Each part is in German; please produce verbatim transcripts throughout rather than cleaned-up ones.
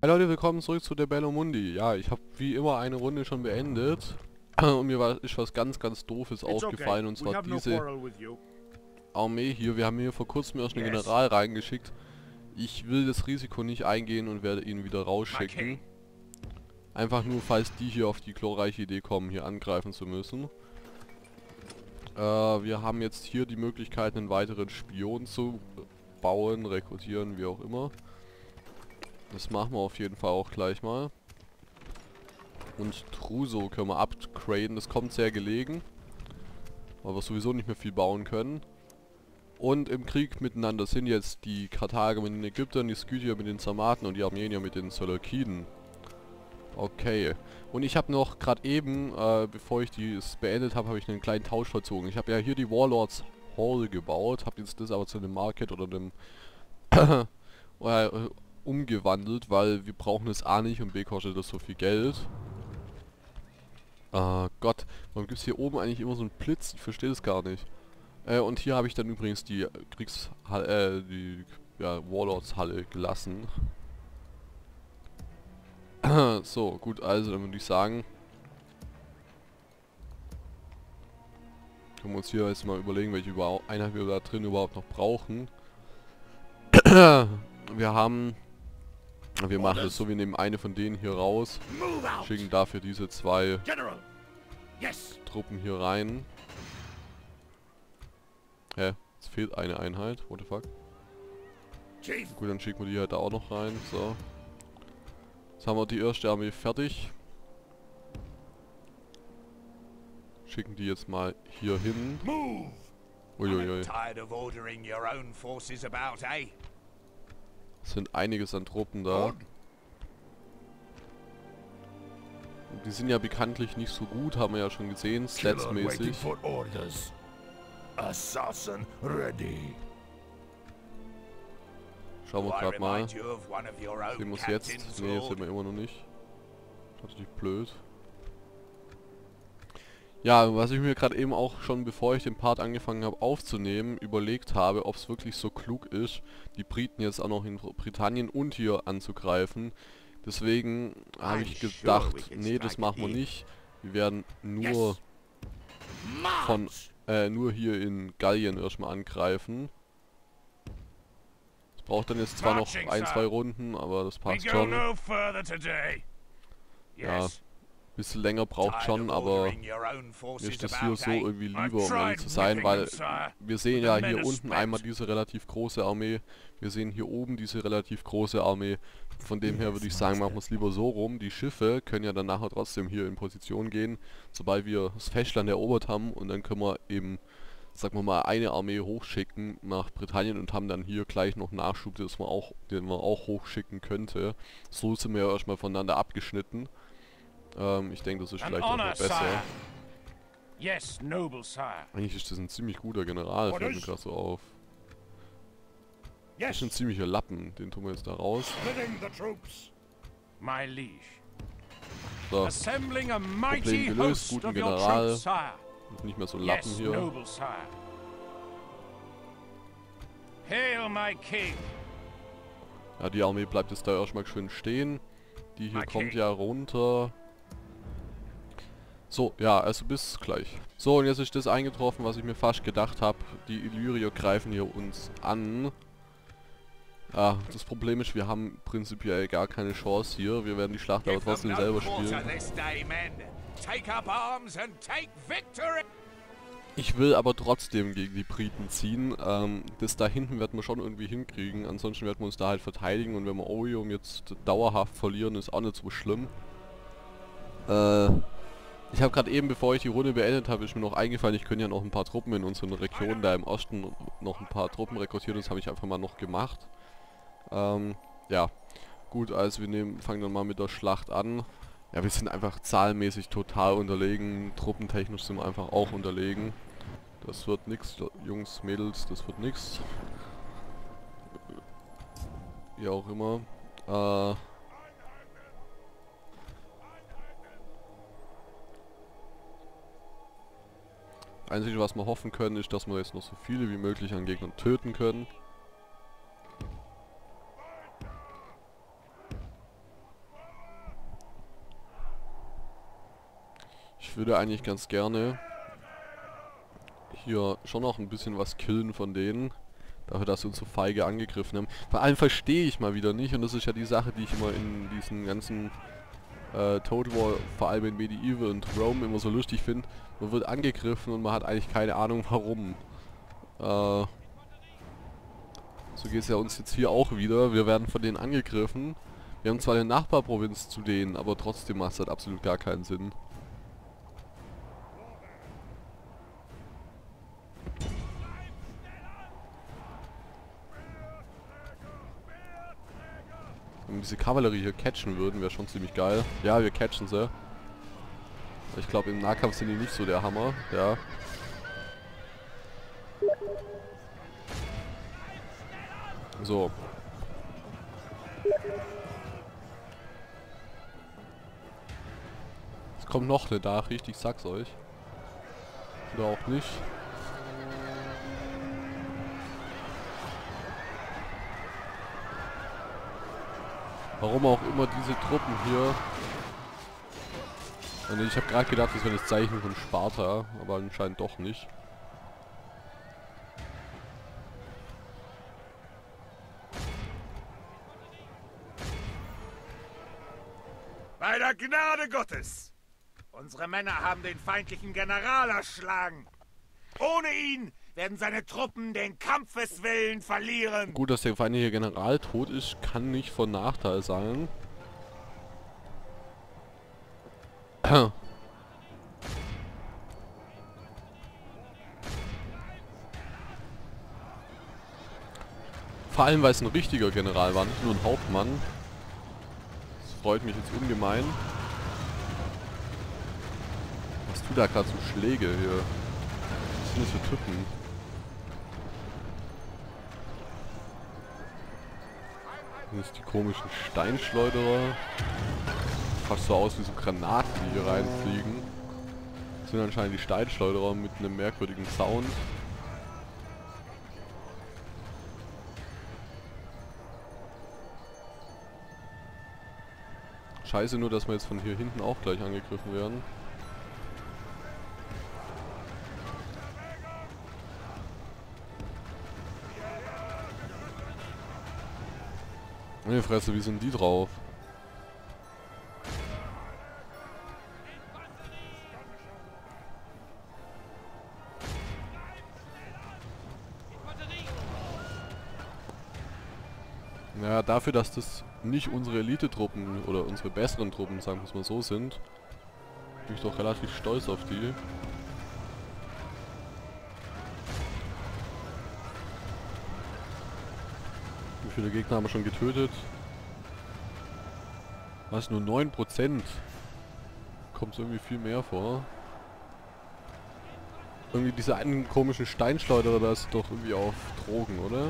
Hey Leute, willkommen zurück zu der Bello Mundi. Ja, ich habe wie immer eine Runde schon beendet. Und mir war, ist was ganz, ganz Doofes aufgefallen. Und zwar diese Armee hier. Wir haben hier vor kurzem erst einen General reingeschickt. Ich will das Risiko nicht eingehen und werde ihn wieder rausschicken. Einfach nur, falls die hier auf die glorreiche Idee kommen, hier angreifen zu müssen. Äh, wir haben jetzt hier die Möglichkeit, einen weiteren Spion zu bauen, rekrutieren, wie auch immer. Das machen wir auf jeden Fall auch gleich mal. Und Truso können wir upgraden. Das kommt sehr gelegen. Weil wir sowieso nicht mehr viel bauen können. Und im Krieg miteinander sind jetzt die Karthager mit den Ägyptern, die Skythier mit den Sarmaten und die Armenier mit den Seleukiden. Okay. Und ich habe noch gerade eben, äh, bevor ich dies beendet habe, habe ich einen kleinen Tausch vollzogen. Ich habe ja hier die Warlords Hall gebaut, habe jetzt das aber zu einem Market oder einem äh, umgewandelt, weil wir brauchen es A nicht und B kostet das so viel Geld. Ah, Gott, warum gibt es hier oben eigentlich immer so einen Blitz? Ich verstehe das gar nicht. Äh, und hier habe ich dann übrigens die Kriegshalle, äh, die ja, Warlords-Halle gelassen. So, gut, also dann würde ich sagen, können wir uns hier jetzt mal überlegen, welche Einheit wir da drin überhaupt noch brauchen. Wir haben... Wir machen das so, wir nehmen eine von denen hier raus, schicken dafür diese zwei Truppen hier rein. Hä? Es fehlt eine Einheit, what the fuck? Gut, dann schicken wir die halt da auch noch rein, so. Jetzt haben wir die erste Armee fertig. Schicken die jetzt mal hier hin. Uiuiui. Es sind einiges an Truppen da. Die sind ja bekanntlich nicht so gut, haben wir ja schon gesehen, statsmäßig. Schauen wir gerade mal. Sehen wir es jetzt? Ne, sehen wir immer noch nicht. Das ist natürlich blöd. Ja, was ich mir gerade eben auch schon, bevor ich den Part angefangen habe aufzunehmen, überlegt habe, ob es wirklich so klug ist, die Briten jetzt auch noch in Britannien und hier anzugreifen. Deswegen habe ich gedacht, nee, das machen wir nicht. Wir werden nur von, äh, nur hier in Gallien erstmal angreifen. Das braucht dann jetzt zwar noch ein, zwei Runden, aber das passt schon. Ja. Bisschen länger braucht schon, aber mir ist das hier so irgendwie lieber, um ehrlich zu sein, weil wir sehen ja hier unten einmal diese relativ große Armee, wir sehen hier oben diese relativ große Armee, von dem her würde ich sagen, machen wir es lieber so rum. Die Schiffe können ja dann nachher trotzdem hier in Position gehen, sobald wir das Festland erobert haben, und dann können wir eben, sagen wir mal, eine Armee hochschicken nach Britannien und haben dann hier gleich noch Nachschub, das man auch, den man auch hochschicken könnte. So sind wir ja erstmal voneinander abgeschnitten. Ähm, ich denke, das ist vielleicht auch noch besser. Yes, noble sire. Eigentlich ist das ein ziemlich guter General, fällt mir gerade so auf. Das ist ein ziemlicher Lappen, den tun wir jetzt da raus. My liege. So, Assembling a Problem mighty gelöst, host guten of your General. troops, sire. Und nicht mehr so Lappen Yes, hier. noble sire. Hail my king. Ja, die Armee bleibt jetzt da erstmal schön stehen. Die hier My kommt king. ja runter. So, ja, also bis gleich. So, und jetzt ist das eingetroffen, was ich mir fast gedacht habe. Die Illyrier greifen hier uns an. Ja, das Problem ist, wir haben prinzipiell gar keine Chance hier. Wir werden die Schlacht aber trotzdem selber spielen. Ich will aber trotzdem gegen die Briten ziehen. Ähm, das da hinten werden wir schon irgendwie hinkriegen. Ansonsten werden wir uns da halt verteidigen. Und wenn wir Orium jetzt dauerhaft verlieren, ist auch nicht so schlimm. Äh... Ich habe gerade eben, bevor ich die Runde beendet habe, ist mir noch eingefallen, ich könnte ja noch ein paar Truppen in unseren Regionen da im Osten noch ein paar Truppen rekrutieren. Das habe ich einfach mal noch gemacht. Ähm, ja. Gut, also wir nehmen, fangen dann mal mit der Schlacht an. Ja, wir sind einfach zahlenmäßig total unterlegen. Truppentechnisch sind wir einfach auch unterlegen. Das wird nix, Jungs, Mädels, das wird nix. Wie auch immer. Äh... Das Einzige, was wir hoffen können, ist, dass wir jetzt noch so viele wie möglich an Gegnern töten können. Ich würde eigentlich ganz gerne hier schon noch ein bisschen was killen von denen. Dafür, dass sie uns so feige angegriffen haben. Vor allem verstehe ich mal wieder nicht, und das ist ja die Sache, die ich immer in diesen ganzen äh, Total War, vor allem in Medieval und Rome, immer so lustig finde. Man wird angegriffen und man hat eigentlich keine Ahnung warum. Äh, so geht es ja uns jetzt hier auch wieder. Wir werden von denen angegriffen. Wir haben zwar eine Nachbarprovinz zu denen, aber trotzdem macht es halt absolut gar keinen Sinn. Wenn wir diese Kavallerie hier catchen würden, wäre schon ziemlich geil. Ja, wir catchen sie. Ich glaube, im Nahkampf sind die nicht so der Hammer. Ja. So. Es kommt noch eine Nachricht, ich sag's euch. Oder auch nicht. Warum auch immer diese Truppen hier. Und ich habe gerade gedacht, das wäre das Zeichen von Sparta, aber anscheinend doch nicht. Bei der Gnade Gottes! Unsere Männer haben den feindlichen General erschlagen. Ohne ihn werden seine Truppen den Kampfeswillen verlieren. Gut, dass der feindliche General tot ist, kann nicht von Nachteil sein. Vor allem, weil es ein richtiger General war, nicht nur ein Hauptmann. Das freut mich jetzt ungemein. Was tut da gerade so Schläge hier? Was sind das für Typen? Das sind die komischen Steinschleuderer. Fast so aus wie so Granaten, die hier reinfliegen. Das sind anscheinend die Steinschleuderer mit einem merkwürdigen Sound. Scheiße nur, dass wir jetzt von hier hinten auch gleich angegriffen werden. Meine Fresse, wie sind die drauf? Naja, dafür, dass das nicht unsere Elite-Truppen oder unsere besseren Truppen, sagen wir es mal so, sind, bin ich doch relativ stolz auf die. Wie viele Gegner haben wir schon getötet? Was, nur neun Prozent? Kommt es irgendwie viel mehr vor. Irgendwie diese einen komischen Steinschleuderer, da ist doch irgendwie auf Drogen, oder?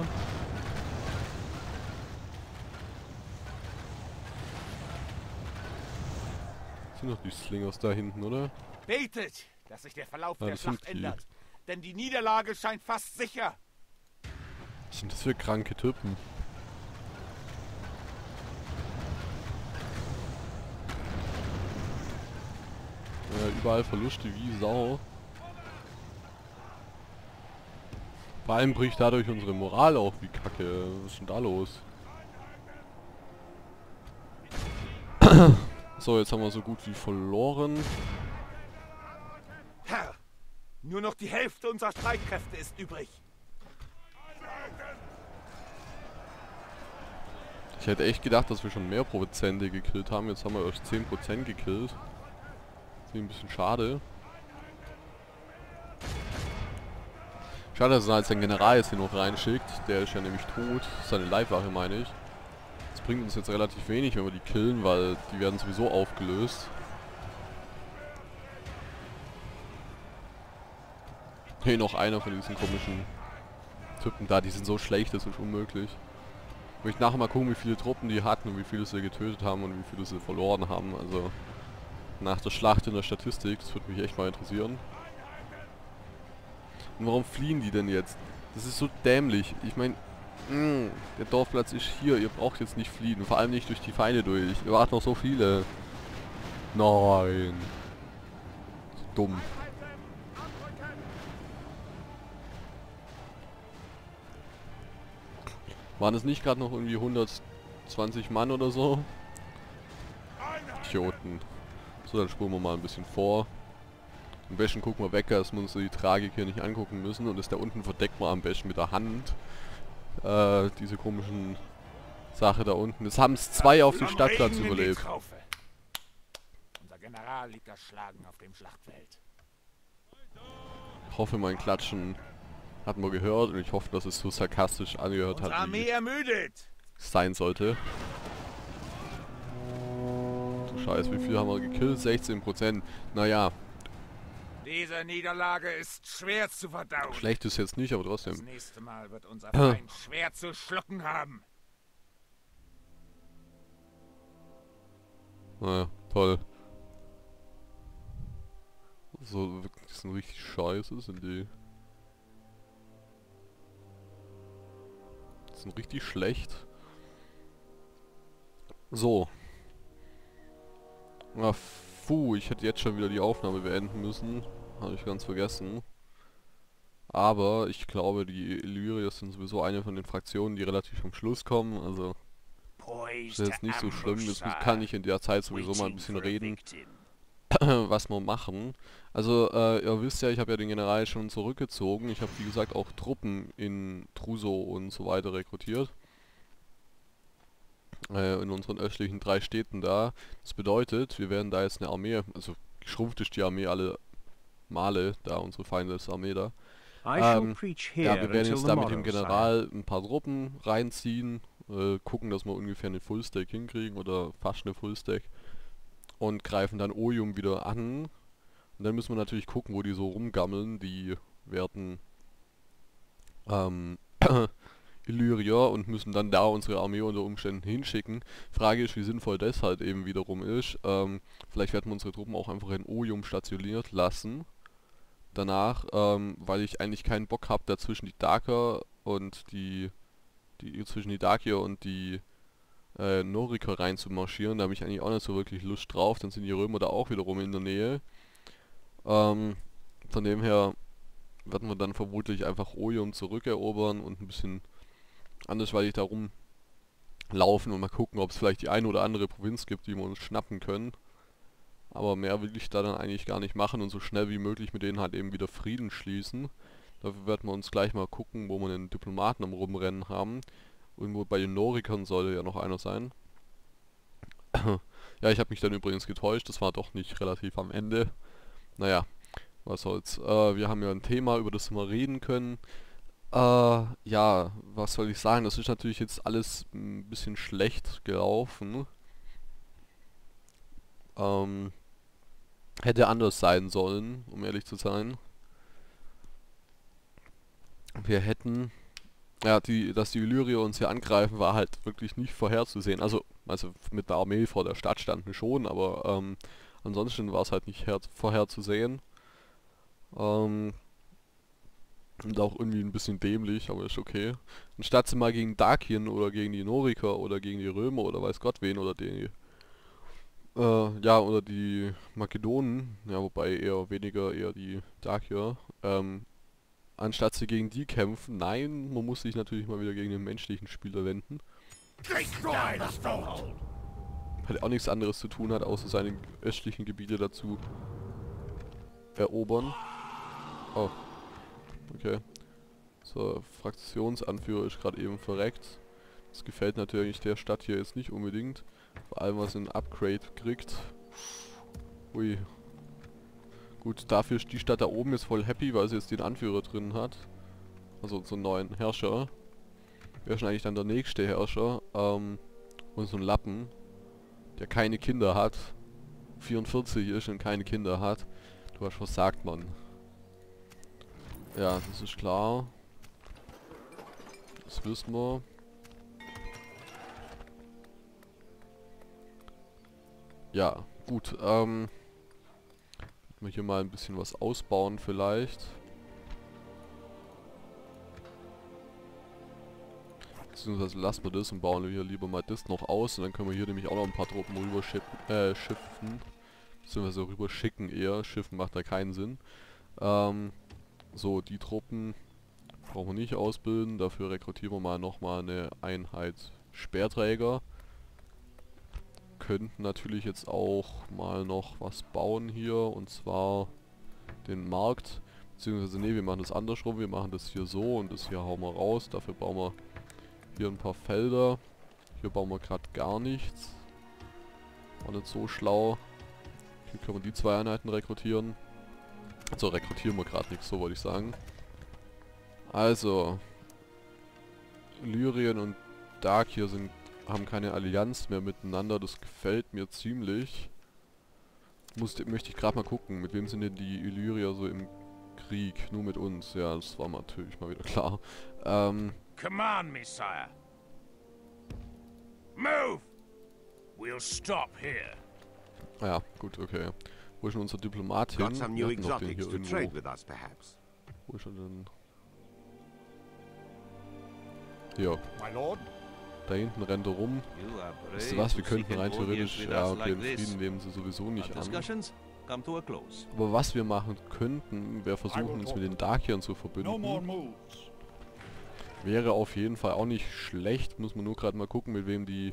Das sind doch die Slingers da hinten, oder? Betet, dass sich der Verlauf Ja, der Schlacht ändert. Denn die Niederlage scheint fast sicher. Was sind das für kranke Typen? Ja, überall Verluste wie Sau. Vor allem bricht dadurch unsere Moral auf wie Kacke. Was ist denn da los? So, jetzt haben wir so gut wie verloren. Herr, nur noch die Hälfte unserer Streitkräfte ist übrig. Ich hätte echt gedacht, dass wir schon mehr Prozente gekillt haben. Jetzt haben wir erst zehn Prozent gekillt. Das ist ein bisschen schade. Schade, dass er als sein General jetzt hier noch reinschickt. Der ist ja nämlich tot. Seine Leibwache, meine ich. Das bringt uns jetzt relativ wenig, wenn wir die killen, weil die werden sowieso aufgelöst. Hey, noch einer von diesen komischen Typen da. Die sind so schlecht, das ist unmöglich. Ich möchte nachher mal gucken, wie viele Truppen die hatten und wie viele sie getötet haben und wie viele sie verloren haben. Also nach der Schlacht in der Statistik, das würde mich echt mal interessieren. Und warum fliehen die denn jetzt? Das ist so dämlich. Ich meine, der Dorfplatz ist hier. Ihr braucht jetzt nicht fliehen. Vor allem nicht durch die Feinde durch. Ihr wart noch so viele. Nein. dumm. Waren es nicht gerade noch irgendwie hundertzwanzig Mann oder so? Idioten. So, dann spulen wir mal ein bisschen vor. Am besten gucken wir weg, dass wir uns die Tragik hier nicht angucken müssen. Und das da unten verdeckt man am besten mit der Hand. Äh, diese komischen Sache da unten. Jetzt haben es zwei auf dem Stadtplatz überlebt. Unser General liegt erschlagen auf dem Schlachtfeld. Ich hoffe, mein Klatschen hat man gehört und ich hoffe, dass es so sarkastisch angehört hat, Armee ermüdet. Es sein sollte. Du Scheiß, wie viel haben wir gekillt? sechzehn Prozent. Naja. Diese Niederlage ist schwer zu verdauen. Schlecht ist jetzt nicht, aber trotzdem. Das nächste Mal wird unser Feind schwer zu schlucken haben. Naja, toll. So, wirklich sind richtig scheiße, sind die. Die sind richtig schlecht. So. Ah, puh, ich hätte jetzt schon wieder die Aufnahme beenden müssen. Habe ich ganz vergessen. Aber ich glaube, die Illyrier sind sowieso eine von den Fraktionen, die relativ am Schluss kommen. Also, das ist jetzt nicht so schlimm. Das kann ich in der Zeit sowieso mal ein bisschen reden, was wir machen. Also, äh, ihr wisst ja, ich habe ja den General schon zurückgezogen. Ich habe, wie gesagt, auch Truppen in Truso und so weiter rekrutiert. Äh, in unseren östlichen drei Städten da. Das bedeutet, wir werden da jetzt eine Armee, also geschrumpft ist die Armee alle Male, da unsere Feinde ist Armee da. Ähm, ja, wir werden jetzt da mit dem General ein paar Truppen reinziehen, äh, gucken, dass wir ungefähr eine Fullstack hinkriegen oder fast eine Fullstack und greifen dann Oium wieder an. Und dann müssen wir natürlich gucken, wo die so rumgammeln, die werten ähm, Illyrier, und müssen dann da unsere Armee unter Umständen hinschicken. Frage ist, wie sinnvoll das halt eben wiederum ist. Ähm, vielleicht werden wir unsere Truppen auch einfach in Oium stationiert lassen. Danach, ähm, weil ich eigentlich keinen Bock habe, da zwischen die Daker und die, die zwischen die Dakier und die äh, Noriker rein zu marschieren. Da habe ich eigentlich auch nicht so wirklich Lust drauf. Dann sind die Römer da auch wiederum in der Nähe. Ähm, von dem her werden wir dann vermutlich einfach Oium zurückerobern und ein bisschen andersweitig da rumlaufen und mal gucken, ob es vielleicht die eine oder andere Provinz gibt, die wir uns schnappen können. Aber mehr will ich da dann eigentlich gar nicht machen und so schnell wie möglich mit denen halt eben wieder Frieden schließen. Dafür werden wir uns gleich mal gucken, wo wir einen Diplomaten am Rumrennen haben. Irgendwo bei den Norikern sollte ja noch einer sein. Ja, ich habe mich dann übrigens getäuscht, das war doch nicht relativ am Ende. Naja, was soll's. Äh, wir haben ja ein Thema, über das wir reden können. Äh, ja, was soll ich sagen? Das ist natürlich jetzt alles ein bisschen schlecht gelaufen. Ähm, hätte anders sein sollen, um ehrlich zu sein. Wir hätten... Ja, die, dass die Illyrier uns hier angreifen, war halt wirklich nicht vorherzusehen. Also, also mit der Armee vor der Stadt standen schon, aber ähm, ansonsten war es halt nicht vorherzusehen. Ähm, und auch irgendwie ein bisschen dämlich, aber ist okay. Anstatt sie mal gegen Dakien oder gegen die Noriker oder gegen die Römer oder weiß Gott wen oder die... Äh, ja, oder die Makedonen, ja, wobei eher weniger eher die Dakier, ähm, anstatt sie gegen die kämpfen, nein, man muss sich natürlich mal wieder gegen den menschlichen Spieler wenden. Weil er auch nichts anderes zu tun hat, außer seine östlichen Gebiete dazu erobern. Oh. Okay. So, Fraktionsanführer ist gerade eben verreckt. Das gefällt natürlich der Stadt hier jetzt nicht unbedingt. Vor allem, was ein Upgrade kriegt. Ui. Gut, dafür ist die Stadt da oben jetzt voll happy, weil sie jetzt den Anführer drin hat. Also so einen neuen Herrscher. Wer ist denn eigentlich dann der nächste Herrscher? Ähm, und so ein Lappen, der keine Kinder hat. vierundvierzig ist und keine Kinder hat. Du hast versagt, Mann. Ja, das ist klar. Das wissen wir. Ja, gut, ähm... wir hier mal ein bisschen was ausbauen vielleicht. Beziehungsweise lassen wir das und bauen wir hier lieber mal das noch aus. Und dann können wir hier nämlich auch noch ein paar Truppen rüber schiffen. Äh, schiffen. beziehungsweise rüber schicken eher. Schiffen macht da keinen Sinn. Ähm, so, die Truppen brauchen wir nicht ausbilden. Dafür rekrutieren wir mal nochmal eine Einheit Speerträger. Könnten natürlich jetzt auch mal noch was bauen hier. Und zwar den Markt. Beziehungsweise, ne, wir machen das andersrum. Wir machen das hier so und das hier hauen wir raus. Dafür bauen wir hier ein paar Felder. Hier bauen wir gerade gar nichts. War nicht so schlau. Hier können wir die zwei Einheiten rekrutieren. Also rekrutieren wir gerade nichts, so wollte ich sagen. Also. Illyrien und Dacia sind, haben keine Allianz mehr miteinander. Das gefällt mir ziemlich. Muss, möchte ich gerade mal gucken, mit wem sind denn die Illyrier so im Krieg? Nur mit uns. Ja, das war natürlich mal wieder klar. Ähm. Command me, sire. Move! We'll stop here. Ja, gut, okay. Wo ist denn unser Diplomat hin? Got some new exotics to trade with us, perhaps. Wo ist er denn? Hier. My lord? Da hinten rennt er rum. Wisst ihr was, wir könnten rein theoretisch, ja okay, den Frieden nehmen sie sowieso nicht an. Aber was wir machen könnten, wäre versuchen, uns mit den Dakiern zu verbünden. Wäre auf jeden Fall auch nicht schlecht, muss man nur gerade mal gucken, mit wem die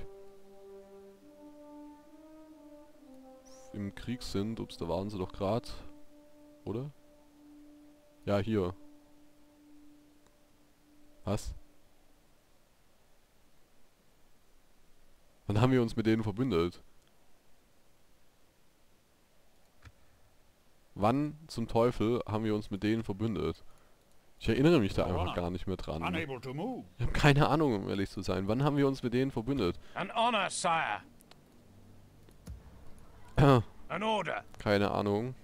im Krieg sind. Ups, da waren sie doch gerade. Oder? Ja, hier. Was? Wann haben wir uns mit denen verbündet? Wann zum Teufel haben wir uns mit denen verbündet? Ich erinnere mich da einfach gar nicht mehr dran. Ich habe keine Ahnung, um ehrlich zu sein. Wann haben wir uns mit denen verbündet? An honor, sire. An order. Keine Ahnung.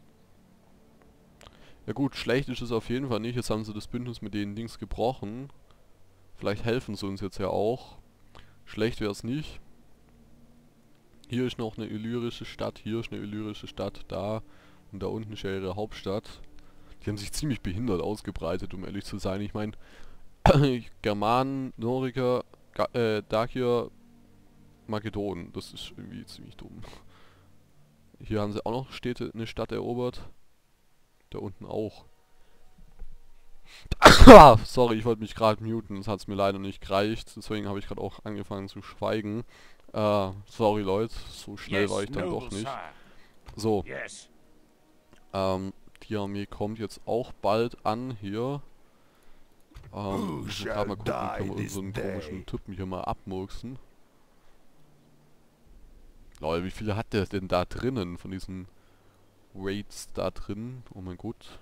Ja gut, schlecht ist es auf jeden Fall nicht. Jetzt haben sie das Bündnis mit den Dings gebrochen. Vielleicht helfen sie uns jetzt ja auch. Schlecht wäre es nicht. Hier ist noch eine illyrische Stadt, hier ist eine illyrische Stadt, da und da unten ist ja ihre Hauptstadt. Die haben sich ziemlich behindert ausgebreitet, um ehrlich zu sein. Ich meine, Germanen, Noriker, Ga äh, Dakier, Makedonen, das ist irgendwie ziemlich dumm. Hier haben sie auch noch Städte, eine Stadt erobert. Da unten auch. Sorry, ich wollte mich gerade muten, das hat es mir leider nicht gereicht. Deswegen habe ich gerade auch angefangen zu schweigen. Äh, sorry Leute, so schnell yes, war ich dann doch nicht. So. Yes. Ähm, die Armee kommt jetzt auch bald an hier. Ähm, ich muss gerade mal gucken, können wir so einen komischen Typen hier mal abmurksen. Leute, wie viele hat der denn da drinnen von diesen Raids da drin? Oh mein Gott.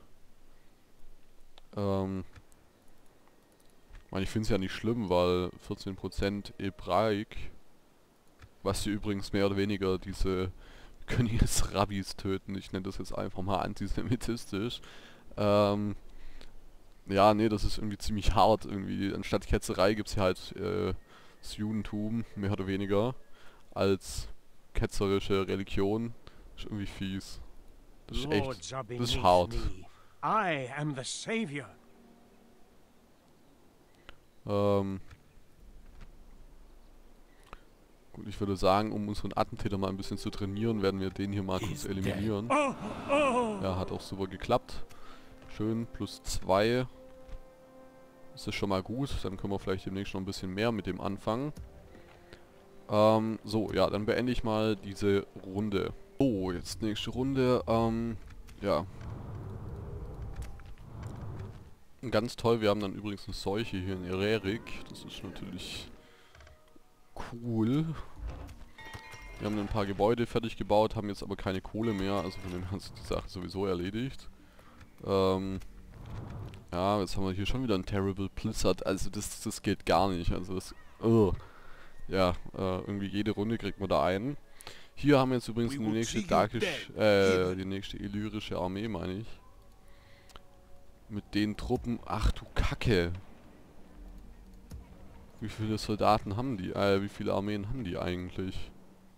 Ähm, ich meine, ich finde es ja nicht schlimm, weil vierzehn Prozent Ebraik, was sie übrigens mehr oder weniger diese Königsrabbis töten, ich nenne das jetzt einfach mal antisemitistisch. Ähm, ja, nee, das ist irgendwie ziemlich hart. Irgendwie anstatt Ketzerei gibt es hier halt äh, das Judentum, mehr oder weniger, als ketzerische Religion. Das ist irgendwie fies. Das ist echt, das ist hart. I am the savior. Ähm, gut, ich würde sagen, um unseren Attentäter mal ein bisschen zu trainieren, werden wir den hier mal kurz eliminieren. Oh, oh. Ja, hat auch super geklappt. Schön, plus zwei. Das ist schon mal gut. Dann können wir vielleicht demnächst noch ein bisschen mehr mit dem anfangen. Ähm, so, ja, dann beende ich mal diese Runde. Oh, jetzt nächste Runde. Ähm, ja. Ganz toll, wir haben dann übrigens eine Seuche hier in Ererik. Das ist natürlich cool. Wir haben ein paar Gebäude fertig gebaut, haben jetzt aber keine Kohle mehr, also von dem her ist die Sache sowieso erledigt. Ähm, ja, jetzt haben wir hier schon wieder ein Terrible Blizzard, also das, das geht gar nicht, also das, uh, ja, äh, irgendwie jede Runde kriegt man da einen. Hier haben wir jetzt übrigens die nächste Dakisch, äh, die nächste illyrische Armee, meine ich. Mit den Truppen, ach du Kacke. Wie viele Soldaten haben die, äh, wie viele Armeen haben die eigentlich?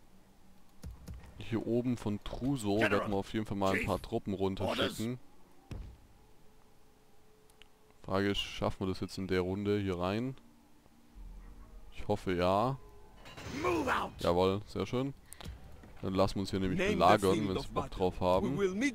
Hier oben von Truso werden wir auf jeden Fall mal ein paar Truppen runterschicken. Frage ist, schaffen wir das jetzt in der Runde hier rein? Ich hoffe ja. Jawohl, sehr schön. Dann lassen wir uns hier nämlich belagern, wenn wir Bock drauf haben.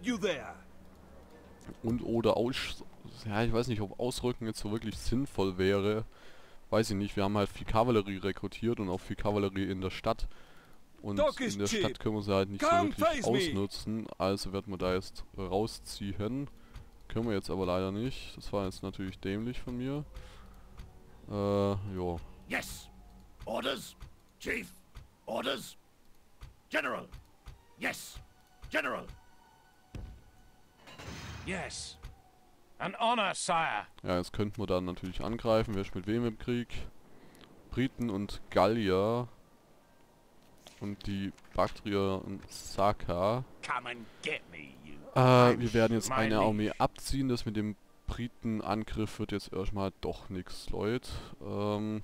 Und oder aus... Ja, ich weiß nicht, ob Ausrücken jetzt so wirklich sinnvoll wäre. Weiß ich nicht. Wir haben halt viel Kavallerie rekrutiert und auch viel Kavallerie in der Stadt. Und in der Stadt können wir sie halt nicht so wirklich ausnutzen. Also werden wir da jetzt rausziehen. Können wir jetzt aber leider nicht. Das war jetzt natürlich dämlich von mir. Äh, jo. Yes. Orders. Chief. Orders. General. Yes. General. Yes. An honor, sire. Ja, jetzt könnten wir dann natürlich angreifen. Wer ist mit wem im Krieg? Briten und Gallier. Und die Baktrier und Saka. Äh, wir werden jetzt eine Armee abziehen. Das mit dem Britenangriff wird jetzt erstmal doch nichts, Leute. Ähm,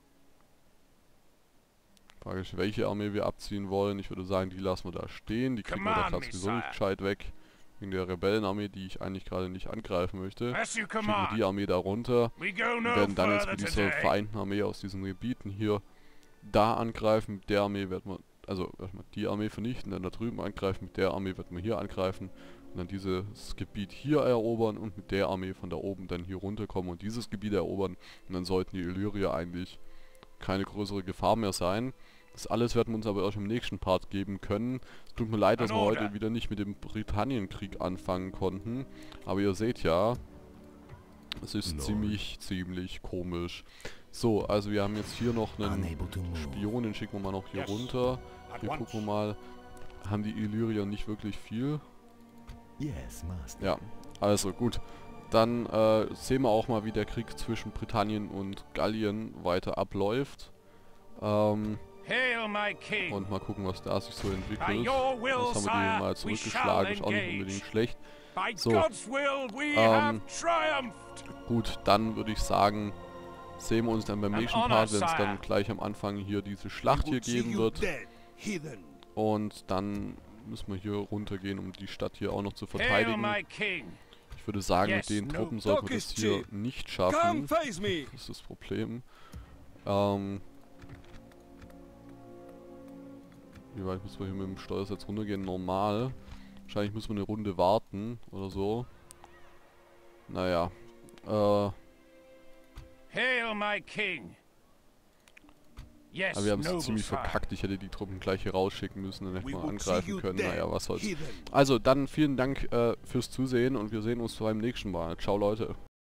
Frage ich, welche Armee wir abziehen wollen. Ich würde sagen, die lassen wir da stehen. Die kriegen wir da gerade sowieso nicht gescheit weg. Wegen der Rebellenarmee, die ich eigentlich gerade nicht angreifen möchte. Schicken wir die Armee da runter. Wir werden dann jetzt mit dieser vereinten Armee aus diesen Gebieten hier da angreifen. Mit der Armee werden wir, also erstmal die Armee vernichten, dann da drüben angreifen. Mit der Armee werden wir hier angreifen. Und dann dieses Gebiet hier erobern und mit der Armee von da oben dann hier runterkommen und dieses Gebiet erobern. Und dann sollten die Illyrier eigentlich keine größere Gefahr mehr sein. Das alles werden wir uns aber erst im nächsten Part geben können. Es tut mir leid, dass wir heute wieder nicht mit dem Britannienkrieg anfangen konnten. Aber ihr seht ja, es ist no. ziemlich, ziemlich komisch. So, also wir haben jetzt hier noch einen Spion, den schicken wir mal noch hier runter. Hier gucken wir mal, haben die Illyrier nicht wirklich viel? Ja, also gut. Dann äh, sehen wir auch mal, wie der Krieg zwischen Britannien und Gallien weiter abläuft. Ähm... Und mal gucken, was da sich so entwickelt. Das haben wir die mal zurückgeschlagen, ist auch nicht unbedingt schlecht. So, ähm, gut, dann würde ich sagen, sehen wir uns dann beim nächsten Part, wenn es dann gleich am Anfang hier diese Schlacht hier geben wird. Und dann müssen wir hier runtergehen, um die Stadt hier auch noch zu verteidigen. Ich würde sagen, mit den Truppen sollten wir das hier nicht schaffen. Das ist das Problem. Ähm... Wie weit müssen wir hier mit dem Steuersatz runtergehen? Normal. Wahrscheinlich müssen wir eine Runde warten oder so. Naja. Äh. Hail my king. Yes, aber wir haben es ziemlich verkackt. Ich hätte die Truppen gleich hier rausschicken müssen, dann hätten wir angreifen können. Naja, was soll's. Also, dann vielen Dank äh, fürs Zusehen und wir sehen uns beim nächsten Mal. Ciao, Leute.